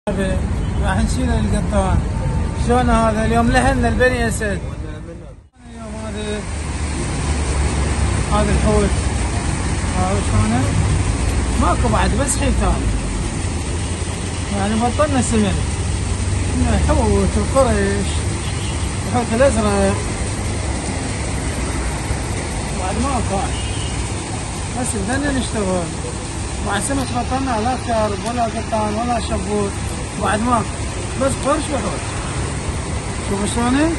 راح نشيل القطان. شلون هذا اليوم لهنا البني اسد. اليوم هذا الحوت هذا شلونه؟ ماكو بعد بس حيتان. يعني بطلنا سمن. الحوت القرش الحوت الازرق بعد ماكو بس بدنا نشتغل. بعد سنة بطلنا لا كرب ولا قطان ولا شبوت بعد ماكو بس قرش وحوت. شوفوا شلون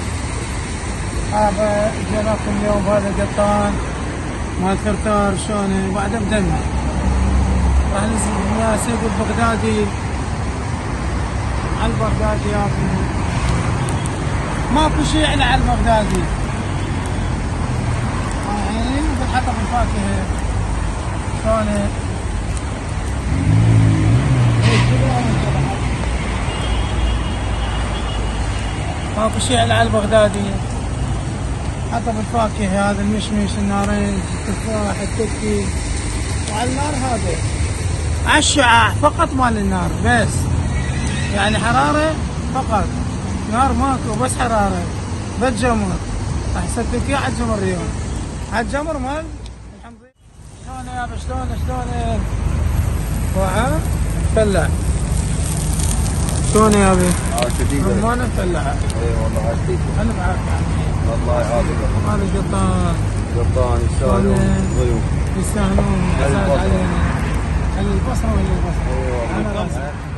هذا جايبكم اليوم بهذا القطان مال كرتار شلون وبعده بدنا راح ننزل يا سيد البغدادي على البغدادي يا ابني ماكو شيء الا على البغدادي. الحين بنحطه بالفاكهه شلون ماكو شيء الا على البغدادي. حطه بالفاكهه هذا المشمش النارنج التفاح التوتي وعلى النار هذا على الشعاع فقط مال النار بس يعني حراره فقط نار ماكو بس حراره بس جمر راح يسدك اياه على الجمر اليوم على الجمر مال الحمضيه. شلون يابا شلون وعاء فلع شلون يابا؟ رمانه مفلعه. اي والله عافيك. انا بعافيك الله يعافيك. هذا القطان يستاهلون ضيوف يستاهلون. على البصره ولا البصره؟ اي والله.